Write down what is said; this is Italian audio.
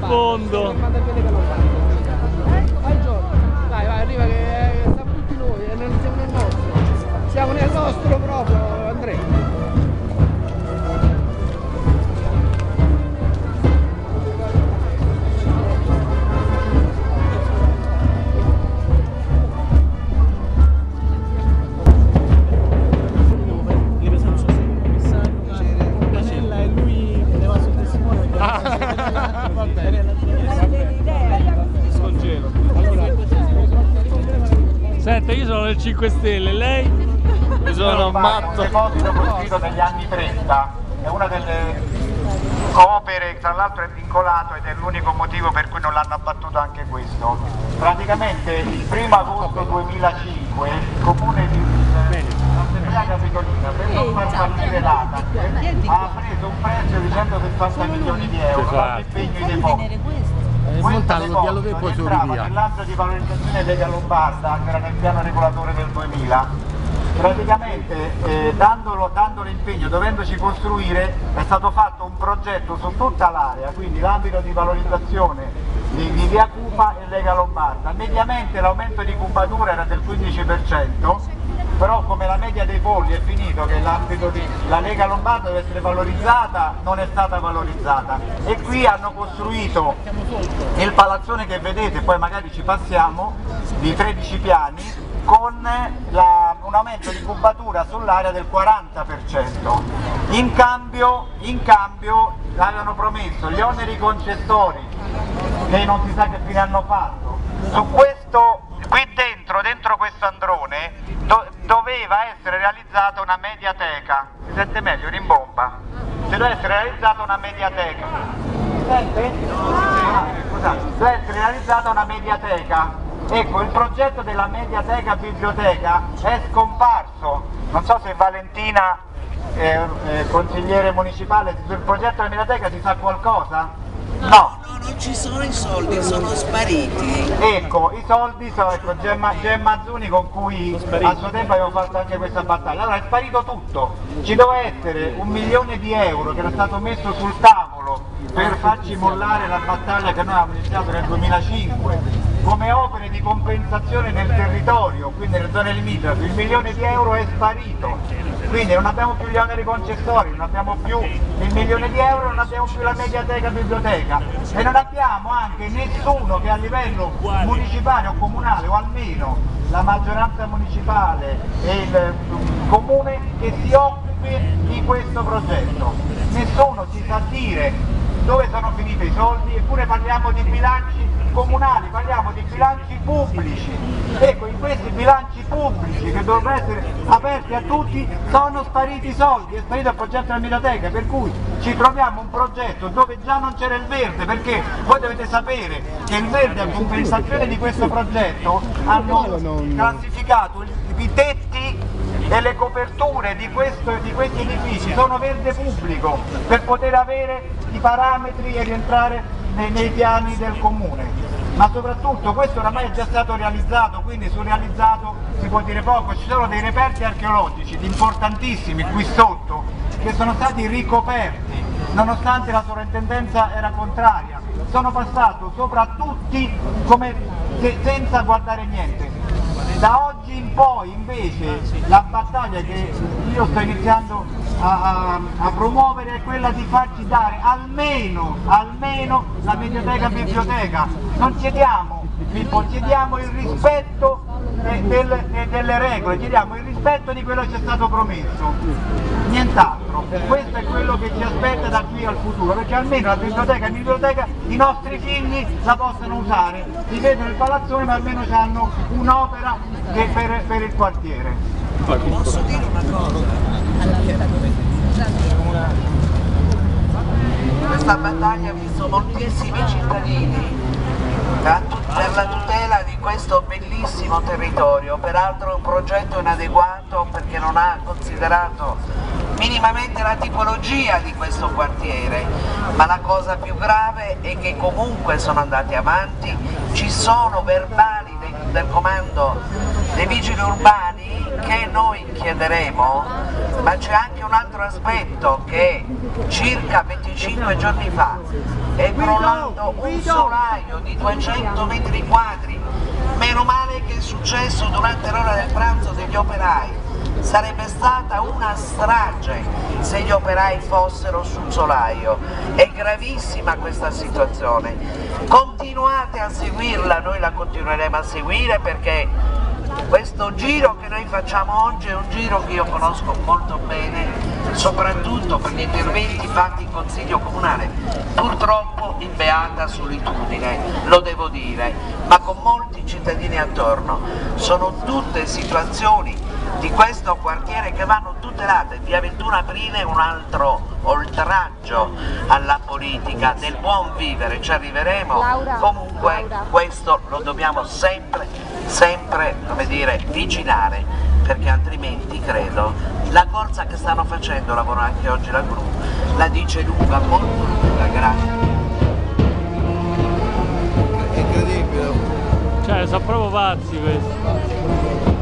fondo. Vai, arriva che siamo tutti noi e non siamo nel nostro. Siamo nel nostro proprio, Andrea. Senta, io sono del 5 Stelle, lei? Io sono un matto. Un deposito costruito negli anni 30, è una delle opere, tra l'altro è vincolato ed è l'unico motivo per cui non l'hanno abbattuto anche questo. Praticamente il 1° agosto 2005 il comune di l'Assemblea Capitolina, per non far fallire l'ATAC, ha preso un prezzo di 160 milioni di euro dall'impegno ai depositi. Questo deposito rientrava nell'ambito di valorizzazione Lega Lombarda, che era nel piano regolatore del 2000. Praticamente dando l'impegno, dovendoci costruire, è stato fatto un progetto su tutta l'area, quindi l'ambito di valorizzazione di via Cupa e Lega Lombarda. Mediamente l'aumento di cubatura era del 15%, però come la media dei polli è finito che l'ambito la Lega Lombarda deve essere valorizzata, non è stata valorizzata, e qui hanno costruito il palazzone che vedete, poi magari ci passiamo, di 13 piani, con un aumento di cubatura sull'area del 40%. In cambio avevano promesso gli oneri concessori, che non si sa che fine hanno fatto. Su questo, qui dentro questo androne, doveva essere realizzata una mediateca. Si sente meglio, rimbomba? Doveva essere realizzata una mediateca. Si sente? Scusate, doveva essere realizzata una mediateca. Ecco, il progetto della mediateca biblioteca è scomparso. Non so se Valentina, consigliere municipale, sul progetto della mediateca si sa qualcosa? No, non ci sono i soldi, sono spariti. Ecco, i soldi sono, ecco, Gemma Azzuni, con cui a suo tempo avevo fatto anche questa battaglia. Allora è sparito tutto, ci doveva essere 1 milione di euro che era stato messo sul tavolo per farci mollare la battaglia che noi avevamo iniziato nel 2005 come opere di compensazione nel territorio, quindi nelle zone limitrofe. 1 milione di euro è sparito, quindi non abbiamo più gli oneri concessori, non abbiamo più il 1 milione di euro, non abbiamo più la mediateca biblioteca e non abbiamo anche nessuno che a livello municipale o comunale, o almeno la maggioranza municipale e il comune, che si occupi di questo progetto. Nessuno ci sa dire dove sono finiti i soldi, eppure parliamo di bilanci comunali, parliamo di bilanci pubblici. Ecco, in questi bilanci pubblici che dovrebbero essere aperti a tutti sono spariti i soldi, è sparito il progetto della mediateca, per cui ci troviamo un progetto dove già non c'era il verde, perché voi dovete sapere che il verde, a compensazione di questo progetto, hanno classificato i tetti e le coperture di questi edifici sono verde pubblico per poter avere i parametri e rientrare nei piani del comune. Ma soprattutto questo oramai è già stato realizzato, quindi sul realizzato si può dire poco. Ci sono dei reperti archeologici importantissimi qui sotto che sono stati ricoperti nonostante la sovrintendenza era contraria. Sono passato sopra tutti come senza guardare niente. Da oggi in poi invece la battaglia che io sto iniziando a promuovere è quella di farci dare almeno la mediateca biblioteca. Non chiediamo, Filippo, chiediamo il rispetto delle regole, chiediamo il rispetto di quello che ci è stato promesso, nient'altro. Questo è quello che ci aspetta da qui al futuro, perché almeno la biblioteca i nostri figli la possano usare, si vedono il palazzone ma almeno hanno un'opera per il quartiere. Posso dire una cosa? Questa battaglia ha visto moltissimi cittadini per la tutela di questo bellissimo territorio, peraltro è un progetto inadeguato perché non ha considerato minimamente la tipologia di questo quartiere, ma la cosa più grave è che comunque sono andati avanti, ci sono verbali del comando dei vigili urbani che noi chiederemo, ma c'è anche un'altra altro aspetto che circa 25 giorni fa è crollato un solaio di 200 metri quadri. Meno male che è successo durante l'ora del pranzo degli operai. Sarebbe stata una strage se gli operai fossero sul solaio. È gravissima questa situazione. Continuate a seguirla, noi la continueremo a seguire perché questo giro che noi facciamo oggi è un giro che io conosco molto bene, soprattutto per gli interventi fatti in Consiglio Comunale, purtroppo in beata solitudine, lo devo dire, ma con molti cittadini attorno. Sono tutte situazioni di questo quartiere che vanno tutelate. Via 21 aprile è un altro oltraggio alla politica, del buon vivere, ci arriveremo. Comunque questo lo dobbiamo sempre come dire, vigilare, perché altrimenti credo la corsa che stanno facendo, lavoro anche oggi la gru, la dice lunga, molto lunga, grazie. È incredibile. Cioè, sono proprio pazzi questi.